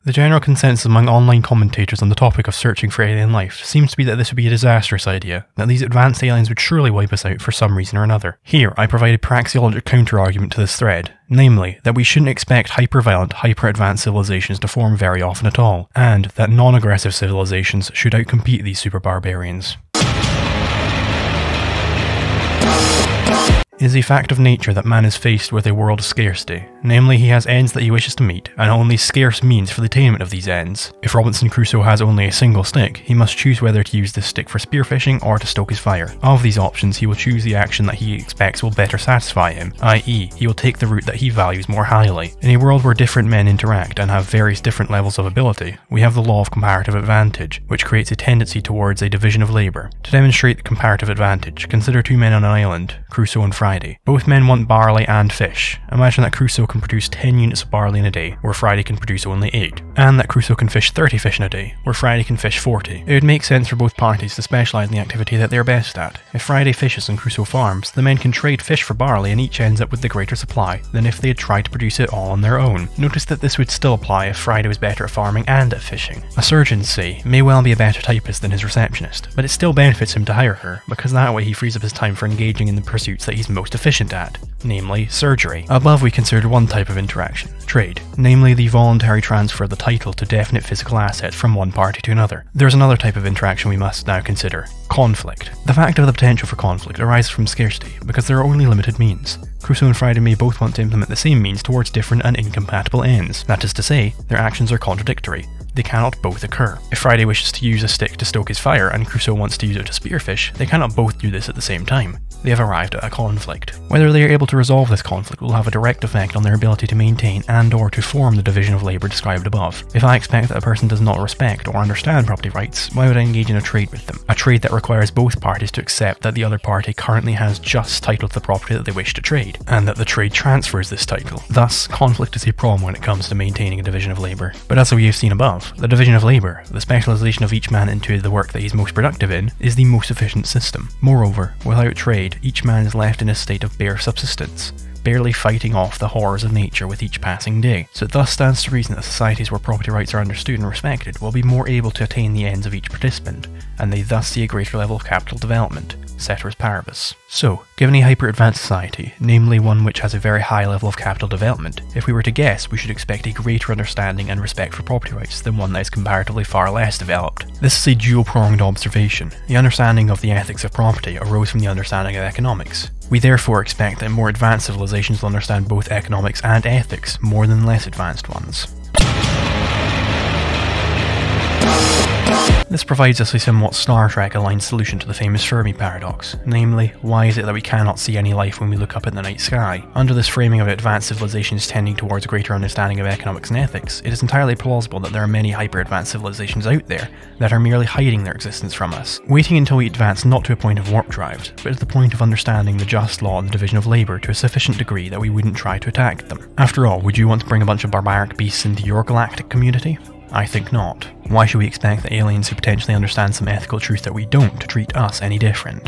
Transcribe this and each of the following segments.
The general consensus among online commentators on the topic of searching for alien life seems to be that this would be a disastrous idea, that these advanced aliens would surely wipe us out for some reason or another. Here, I provide a praxeologic counter-argument to this thread, namely, that we shouldn't expect hyper-violent, hyper-advanced civilizations to form very often at all, and that non-aggressive civilizations should outcompete these super-barbarians. It is a fact of nature that man is faced with a world of scarcity, namely he has ends that he wishes to meet, and only scarce means for the attainment of these ends. If Robinson Crusoe has only a single stick, he must choose whether to use this stick for spearfishing or to stoke his fire. Of these options, he will choose the action that he expects will better satisfy him, i.e., he will take the route that he values more highly. In a world where different men interact and have various different levels of ability, we have the law of comparative advantage, which creates a tendency towards a division of labour. To demonstrate the comparative advantage, consider two men on an island, Crusoe and Friday. Both men want barley and fish. Imagine that Crusoe can produce 10 units of barley in a day, where Friday can produce only 8, and that Crusoe can fish 30 fish in a day, where Friday can fish 40. It would make sense for both parties to specialise in the activity that they are best at. If Friday fishes and Crusoe farms, the men can trade fish for barley and each ends up with the greater supply than if they had tried to produce it all on their own. Notice that this would still apply if Friday was better at farming and at fishing. A surgeon, say, may well be a better typist than his receptionist, but it still benefits him to hire her, because that way he frees up his time for engaging in the pursuits that he's most efficient at, namely surgery. Above we considered one type of interaction, trade, namely the voluntary transfer of the title to definite physical assets from one party to another. There's another type of interaction we must now consider, conflict. The fact of the potential for conflict arises from scarcity, because there are only limited means. Crusoe and Friday may both want to implement the same means towards different and incompatible ends. That is to say, their actions are contradictory. They cannot both occur. If Friday wishes to use a stick to stoke his fire and Crusoe wants to use it to spearfish, they cannot both do this at the same time. They have arrived at a conflict. Whether they are able to resolve this conflict will have a direct effect on their ability to maintain and or to form the division of labour described above. If I expect that a person does not respect or understand property rights, why would I engage in a trade with them? A trade that requires both parties to accept that the other party currently has just title to the property that they wish to trade, and that the trade transfers this title. Thus, conflict is a problem when it comes to maintaining a division of labour. But as we have seen above, the division of labour, the specialisation of each man into the work that he is most productive in, is the most efficient system. Moreover, without trade, each man is left in a state of bare subsistence, barely fighting off the horrors of nature with each passing day. So it thus stands to reason that societies where property rights are understood and respected will be more able to attain the ends of each participant, and they thus see a greater level of capital development, ceteris paribus. So, given a hyper-advanced society, namely one which has a very high level of capital development, if we were to guess, we should expect a greater understanding and respect for property rights than one that is comparatively far less developed. This is a dual-pronged observation. The understanding of the ethics of property arose from the understanding of economics. We therefore expect that more advanced civilizations will understand both economics and ethics more than less advanced ones. This provides us a somewhat Star Trek-aligned solution to the famous Fermi paradox, namely, why is it that we cannot see any life when we look up at the night sky? Under this framing of advanced civilizations tending towards a greater understanding of economics and ethics, it is entirely plausible that there are many hyper-advanced civilizations out there that are merely hiding their existence from us, waiting until we advance not to a point of warp drive, but at the point of understanding the just law and the division of labour to a sufficient degree that we wouldn't try to attack them. After all, would you want to bring a bunch of barbaric beasts into your galactic community? I think not. Why should we expect the aliens who potentially understand some ethical truth that we don't to treat us any different?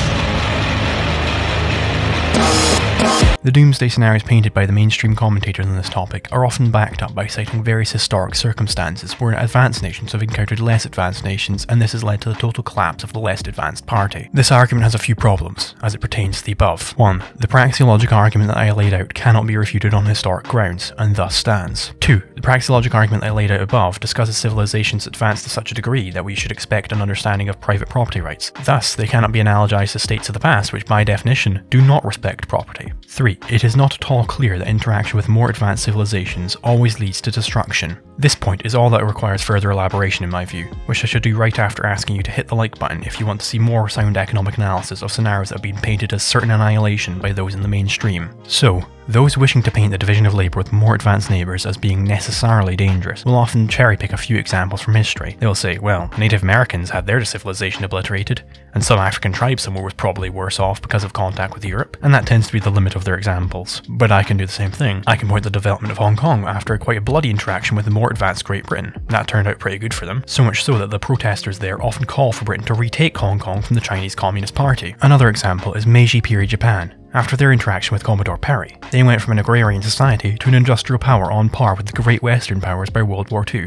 The doomsday scenarios painted by the mainstream commentators on this topic are often backed up by citing various historic circumstances where advanced nations have encountered less advanced nations, and this has led to the total collapse of the less advanced party. This argument has a few problems, as it pertains to the above. 1. The praxeologic argument that I laid out cannot be refuted on historic grounds, and thus stands. 2. The praxeologic argument I laid out above discusses civilizations advanced to such a degree that we should expect an understanding of private property rights. Thus, they cannot be analogized to states of the past which, by definition, do not respect property. 3. It is not at all clear that interaction with more advanced civilizations always leads to destruction. This point is all that requires further elaboration in my view, which I should do right after asking you to hit the like button if you want to see more sound economic analysis of scenarios that have been painted as certain annihilation by those in the mainstream. So, those wishing to paint the division of labour with more advanced neighbours as being necessarily dangerous will often cherry-pick a few examples from history. They'll say, well, Native Americans had their civilization obliterated, and some African tribes somewhere was probably worse off because of contact with Europe, and that tends to be the limit of their examples. But I can do the same thing. I can point the development of Hong Kong after quite a bloody interaction with the more advanced Great Britain. That turned out pretty good for them, so much so that the protesters there often call for Britain to retake Hong Kong from the Chinese Communist Party. Another example is Meiji period Japan. After their interaction with Commodore Perry, they went from an agrarian society to an industrial power on par with the Great Western powers by World War II.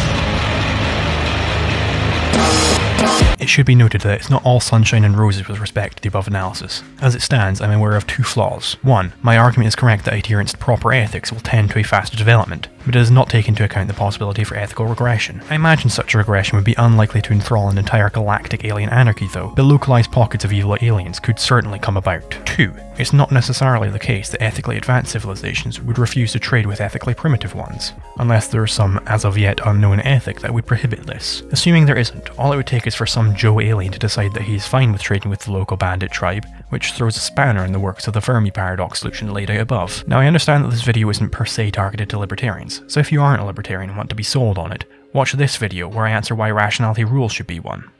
It should be noted that it's not all sunshine and roses with respect to the above analysis. As it stands, I'm aware of two flaws. One, my argument is correct that adherence to proper ethics will tend to a faster development, but it does not take into account the possibility for ethical regression. I imagine such a regression would be unlikely to enthrall an entire galactic alien anarchy though, but localized pockets of evil aliens could certainly come about. Two, it's not necessarily the case that ethically advanced civilizations would refuse to trade with ethically primitive ones, unless there is some as of yet unknown ethic that would prohibit this. Assuming there isn't, all it would take is for some Joe alien to decide that he is fine with trading with the local bandit tribe, which throws a spanner in the works of the Fermi paradox solution laid out above. Now I understand that this video isn't per se targeted to libertarians, so if you aren't a libertarian and want to be sold on it, watch this video where I answer why rationality rules should be one.